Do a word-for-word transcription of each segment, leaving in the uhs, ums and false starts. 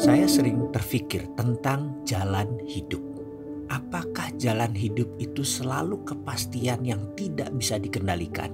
Saya sering terfikir tentang jalan hidup. Apakah jalan hidup itu selalu kepastian yang tidak bisa dikendalikan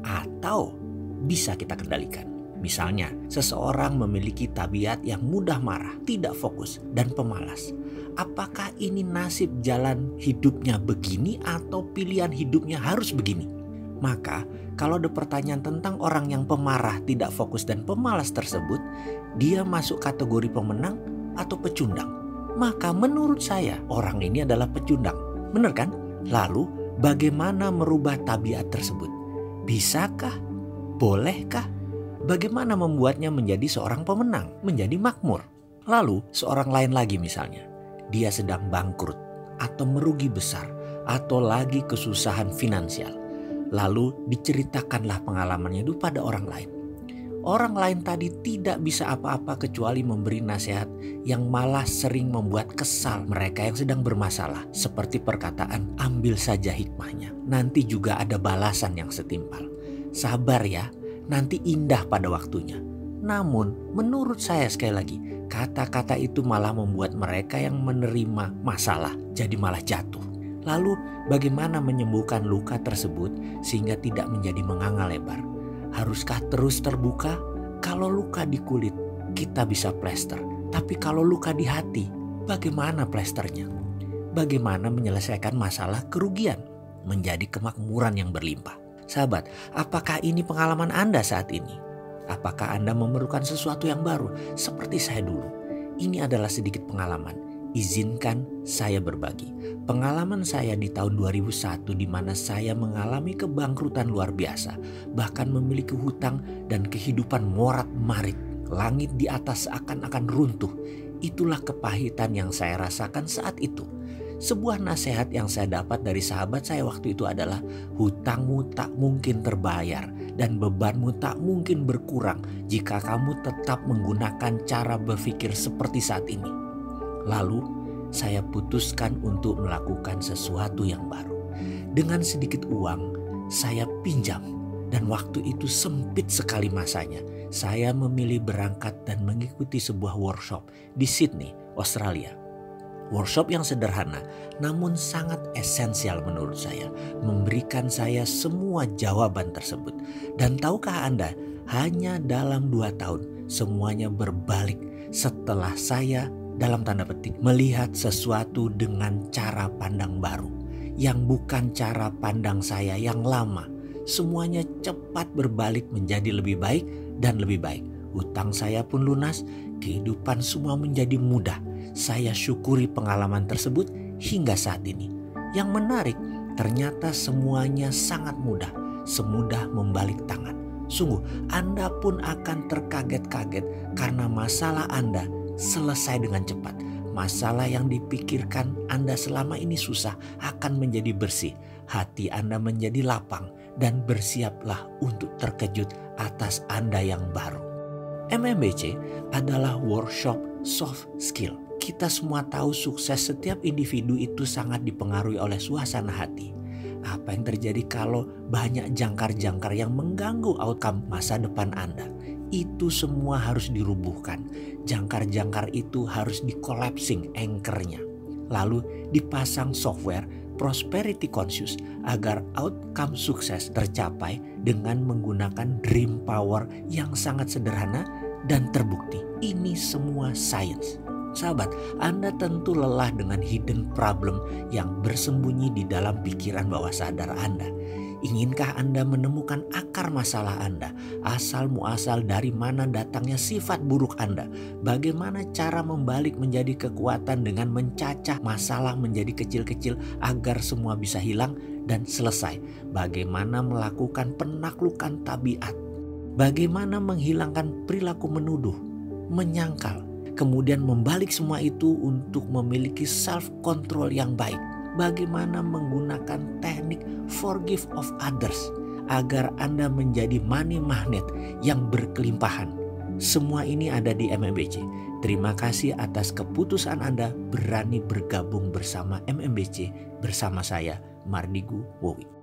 atau bisa kita kendalikan? Misalnya, seseorang memiliki tabiat yang mudah marah, tidak fokus, dan pemalas. Apakah ini nasib jalan hidupnya begini atau pilihan hidupnya harus begini? Maka, kalau ada pertanyaan tentang orang yang pemarah, tidak fokus, dan pemalas tersebut, dia masuk kategori pemenang atau pecundang? Maka menurut saya orang ini adalah pecundang. Benar kan? Lalu bagaimana merubah tabiat tersebut? Bisakah? Bolehkah? Bagaimana membuatnya menjadi seorang pemenang? Menjadi makmur? Lalu seorang lain lagi misalnya, dia sedang bangkrut atau merugi besar atau lagi kesusahan finansial. Lalu diceritakanlah pengalamannya itu pada orang lain. Orang lain tadi tidak bisa apa-apa kecuali memberi nasihat yang malah sering membuat kesal mereka yang sedang bermasalah. Seperti perkataan, ambil saja hikmahnya, nanti juga ada balasan yang setimpal. Sabar ya, nanti indah pada waktunya. Namun menurut saya sekali lagi, kata-kata itu malah membuat mereka yang menerima masalah jadi malah jatuh. Lalu bagaimana menyembuhkan luka tersebut sehingga tidak menjadi menganga lebar? Haruskah terus terbuka? Kalau luka di kulit, kita bisa plester. Tapi kalau luka di hati, bagaimana plesternya? Bagaimana menyelesaikan masalah kerugian menjadi kemakmuran yang berlimpah? Sahabat, apakah ini pengalaman Anda saat ini? Apakah Anda memerlukan sesuatu yang baru seperti saya dulu? Ini adalah sedikit pengalaman. Izinkan saya berbagi. Pengalaman saya di tahun dua ribu satu di mana saya mengalami kebangkrutan luar biasa. Bahkan memiliki hutang dan kehidupan morat-marit. Langit di atas seakan-akan runtuh. Itulah kepahitan yang saya rasakan saat itu. Sebuah nasihat yang saya dapat dari sahabat saya waktu itu adalah, hutangmu tak mungkin terbayar dan bebanmu tak mungkin berkurang jika kamu tetap menggunakan cara berpikir seperti saat ini. Lalu saya putuskan untuk melakukan sesuatu yang baru. Dengan sedikit uang saya pinjam dan waktu itu sempit sekali masanya. Saya memilih berangkat dan mengikuti sebuah workshop di Sydney, Australia. Workshop yang sederhana namun sangat esensial menurut saya. Memberikan saya semua jawaban tersebut. Dan tahukah Anda, hanya dalam dua tahun semuanya berbalik setelah saya dalam tanda petik melihat sesuatu dengan cara pandang baru. Yang bukan cara pandang saya yang lama. Semuanya cepat berbalik menjadi lebih baik dan lebih baik. Hutang saya pun lunas, kehidupan semua menjadi mudah. Saya syukuri pengalaman tersebut hingga saat ini. Yang menarik, ternyata semuanya sangat mudah. Semudah membalik tangan. Sungguh, Anda pun akan terkaget-kaget karena masalah Anda selesai dengan cepat. Masalah yang dipikirkan Anda selama ini susah akan menjadi bersih. Hati Anda menjadi lapang dan bersiaplah untuk terkejut atas Anda yang baru. M M B C adalah workshop soft skill. Kita semua tahu sukses setiap individu itu sangat dipengaruhi oleh suasana hati. Apa yang terjadi kalau banyak jangkar-jangkar yang mengganggu outcome masa depan Anda? Itu semua harus dirubuhkan. Jangkar-jangkar itu harus di-collapsing anchor-nya. Lalu dipasang software prosperity conscious agar outcome sukses tercapai dengan menggunakan dream power yang sangat sederhana dan terbukti. Ini semua science. Sahabat, Anda tentu lelah dengan hidden problem yang bersembunyi di dalam pikiran bawah sadar Anda. Inginkah Anda menemukan akar masalah Anda? Asal muasal dari mana datangnya sifat buruk Anda? Bagaimana cara membalik menjadi kekuatan dengan mencacah masalah menjadi kecil-kecil agar semua bisa hilang dan selesai? Bagaimana melakukan penaklukan tabiat? Bagaimana menghilangkan perilaku menuduh, menyangkal? Kemudian membalik semua itu untuk memiliki self-control yang baik. Bagaimana menggunakan teknik forgive of others agar Anda menjadi money magnet yang berkelimpahan. Semua ini ada di M M B C. Terima kasih atas keputusan Anda berani bergabung bersama M M B C bersama saya, Mardigu Wowi.